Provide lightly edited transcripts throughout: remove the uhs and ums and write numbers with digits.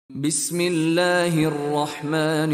بسم الله الرحمن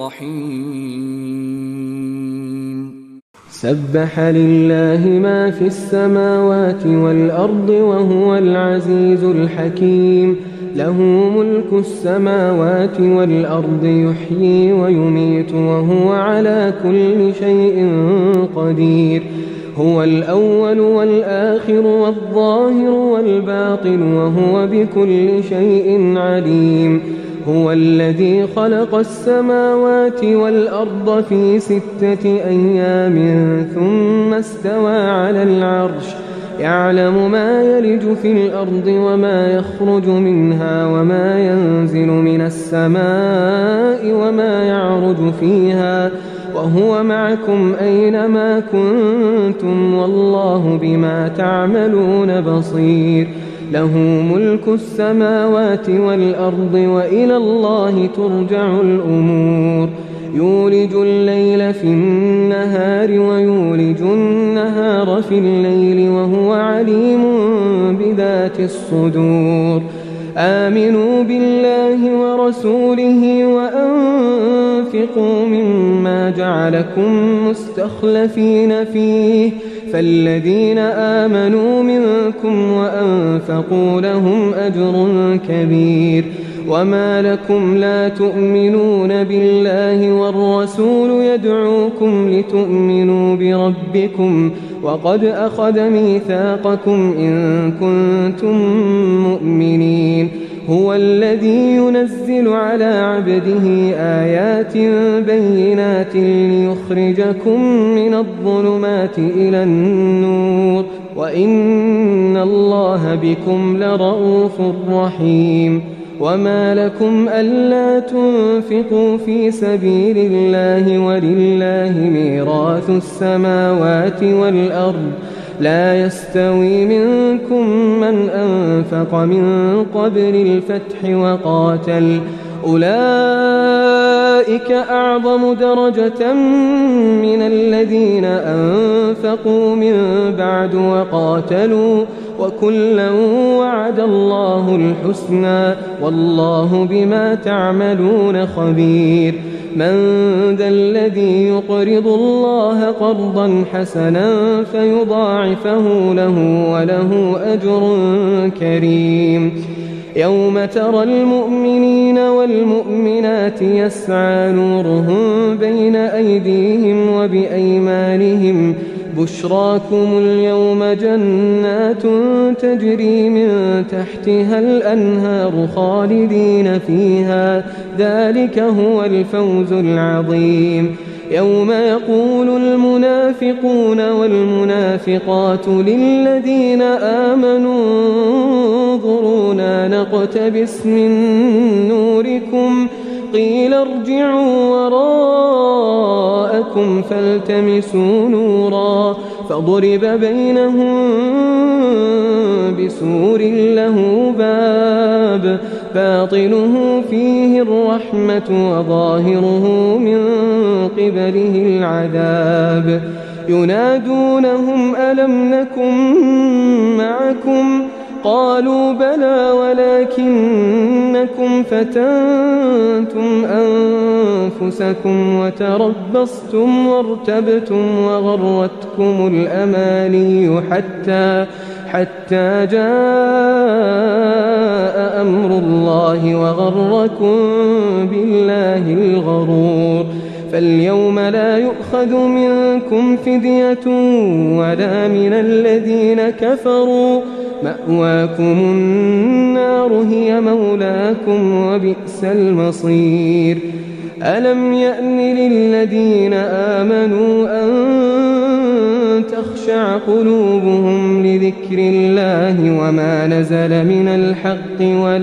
الرحيم. سبح لله ما في السماوات والأرض وهو العزيز الحكيم. له ملك السماوات والأرض يحيي ويميت وهو على كل شيء قدير. هو الأول والآخر والظاهر والباطن وهو بكل شيء عليم. هو الذي خلق السماوات والأرض في 6 أيام ثم استوى على العرش يعلم ما يلج في الأرض وما يخرج منها وما ينزل من السماء وما يعرج فيها وهو معكم أينما كنتم والله بما تعملون بصير. له ملك السماوات والأرض وإلى الله ترجع الأمور. يولج الليل في النهار ويولج النهار في الليل وهو عليم بذات الصدور. آمنوا بالله ورسوله وأنفقوا مما جعلكم مستخلفين فيه فالذين آمنوا منكم وأنفقوا لهم أجر كبير. وما لكم لا تؤمنون بالله والرسول يدعوكم لتؤمنوا بربكم وقد أخذ ميثاقكم إن كنتم مؤمنين. هو الذي ينزل على عبده آيات بينات ليخرجكم من الظلمات إلى النور وإن الله بكم لرءوف رحيم. وما لكم ألا تنفقوا في سبيل الله ولله ميراث السماوات والأرض لا يستوي منكم من أنفق من قبل الفتح وقاتل أولئك أعظم درجة من الذين أنفقوا من بعد وقاتلوا وكلا وعد الله الحسنى والله بما تعملون خبير. من ذا الذي يقرض الله قرضا حسنا فيضاعفه له وله أجر كريم. يوم ترى المؤمنين والمؤمنات يسعى نورهم بين أيديهم وبأيمانهم بشراكم اليوم جنات تجري من تحتها الأنهار خالدين فيها ذلك هو الفوز العظيم. يوم يقول المنافقون والمنافقات للذين آمنوا انظرونا نقتبس من نوركم قيل ارجعوا وراءكم فالتمسوا نورا فضرب بينهم بسور له باب باطنه فيه الرحمة وظاهره من قبله العذاب. ينادونهم ألم نكن معكم قالوا بلى ولكنكم فتنتم أنفسكم وتربصتم وارتبتم وغرتكم الأماني حتى جاء أمر الله وغركم بالله الغرور. فاليوم لا يؤخذ منكم فدية ولا من الذين كفروا مأواكم النار هي مولاكم وبئس المصير. ألم يأن للذين آمنوا أن تخشع قلوبهم لذكر الله وما نزل من الحق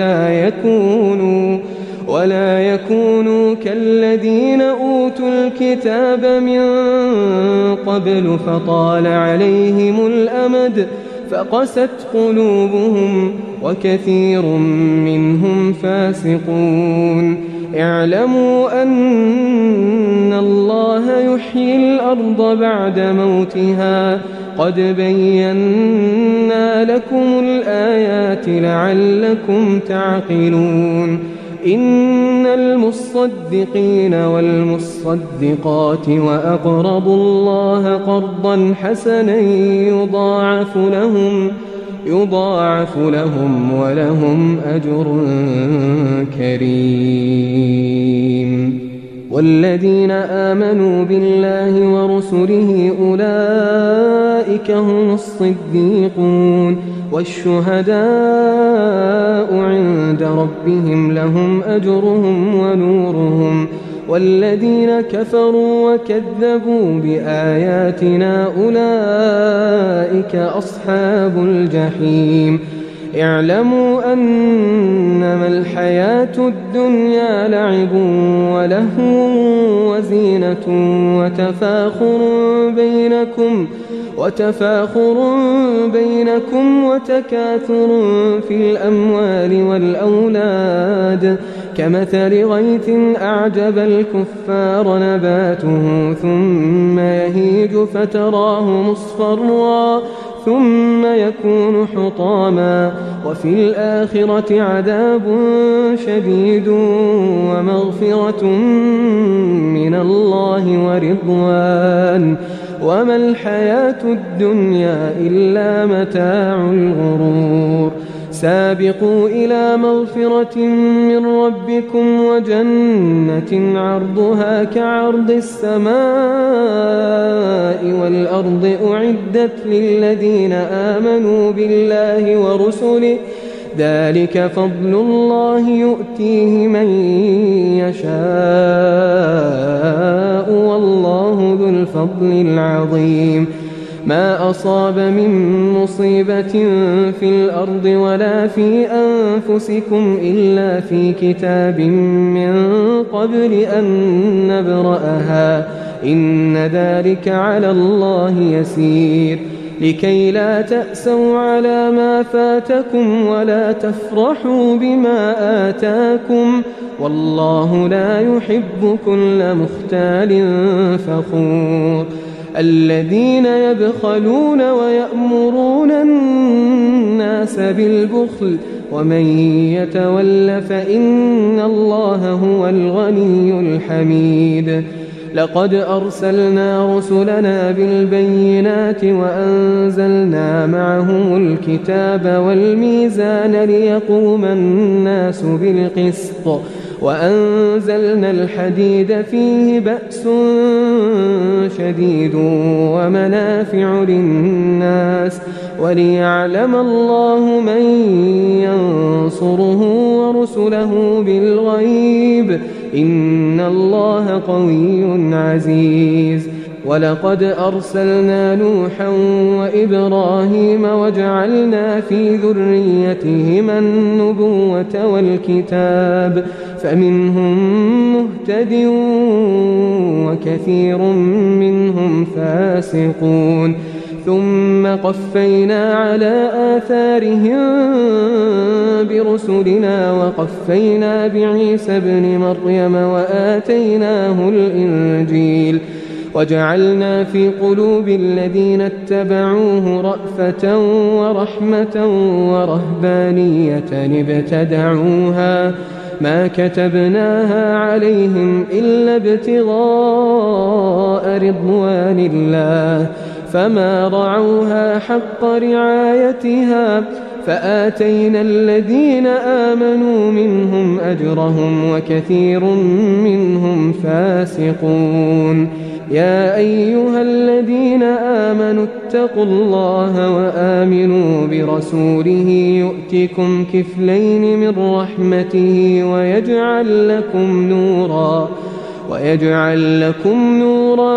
ولا يكونوا كالذين أوتوا الكتاب من قبل فطال عليهم الأمد فقست قلوبهم وكثير منهم فاسقون. اعلموا أن الله يحيي الأرض بعد موتها قد بينا لكم الآيات لعلكم تعقلون. إن المصدقين والمصدقات وأقرضوا الله قرضا حسنا يضاعف لهم ولهم أجر كريم. والذين آمنوا بالله ورسله أولئك هم الصديقون والشهداء عند ربهم لهم أجرهم ونورهم. والذين كفروا وكذبوا بآياتنا أولئك أصحاب الجحيم. اعلموا أنما الحياة الدنيا لعب ولهو وزينة وتفاخر بينكم وتكاثر في الأموال والأولاد كمثل غيث أعجب الكفار نباته ثم يهيج فتراه مصفرا ثم يكون حطاما وفي الآخرة عذاب شديد ومغفرة من الله ورضوان وما الحياة الدنيا إلا متاع الغرور. سابقوا إلى مغفرة من ربكم وجنة عرضها كعرض السماء والأرض أعدت للذين آمنوا بالله ورسله ذلك فضل الله يؤتيه من يشاء والله ذو الفضل العظيم. ما أصاب من مصيبة في الأرض ولا في أنفسكم إلا في كتاب من قبل أن نبرأها إن ذلك على الله يسير. لكي لا تأسوا على ما فاتكم ولا تفرحوا بما آتاكم والله لا يحب كل مختال فخور. الذين يبخلون ويأمرون الناس بالبخل ومن يتول فإن الله هو الغني الحميد. لقد أرسلنا رسلنا بالبينات وأنزلنا معهم الكتاب والميزان ليقوم الناس بالقسط وأنزلنا الحديد فيه بأس شديد ومنافع للناس وليعلم الله من ينصره ورسله بالغيب إن الله قوي عزيز. ولقد أرسلنا نوحا وإبراهيم وجعلنا في ذريتهما النبوة والكتاب فمنهم مهتد وكثير منهم فاسقون. ثم قفينا على آثارهم برسلنا وقفينا بعيسى ابن مريم وآتيناه الإنجيل وجعلنا في قلوب الذين اتبعوه رأفة ورحمة ورهبانية ابتدعوها ما كتبناها عليهم إلا ابتغاء رضوان الله فما رعوها حق رعايتها فآتينا الذين آمنوا منهم أجرهم وكثير منهم فاسقون. يا أيها الذين آمنوا اتقوا الله وآمنوا برسوله يؤتكم كفلين من رحمته ويجعل لكم نورا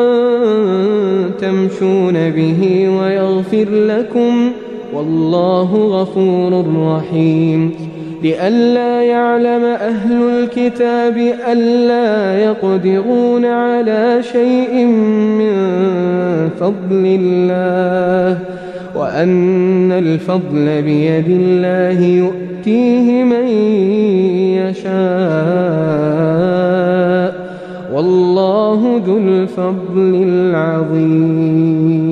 تمشون به ويغفر لكم والله غفور رحيم. لئلا يعلم أهل الكتاب ألا يقدرون على شيء من فضل الله وأن الفضل بيد الله يؤتيه من يشاء والله ذو الفضل العظيم.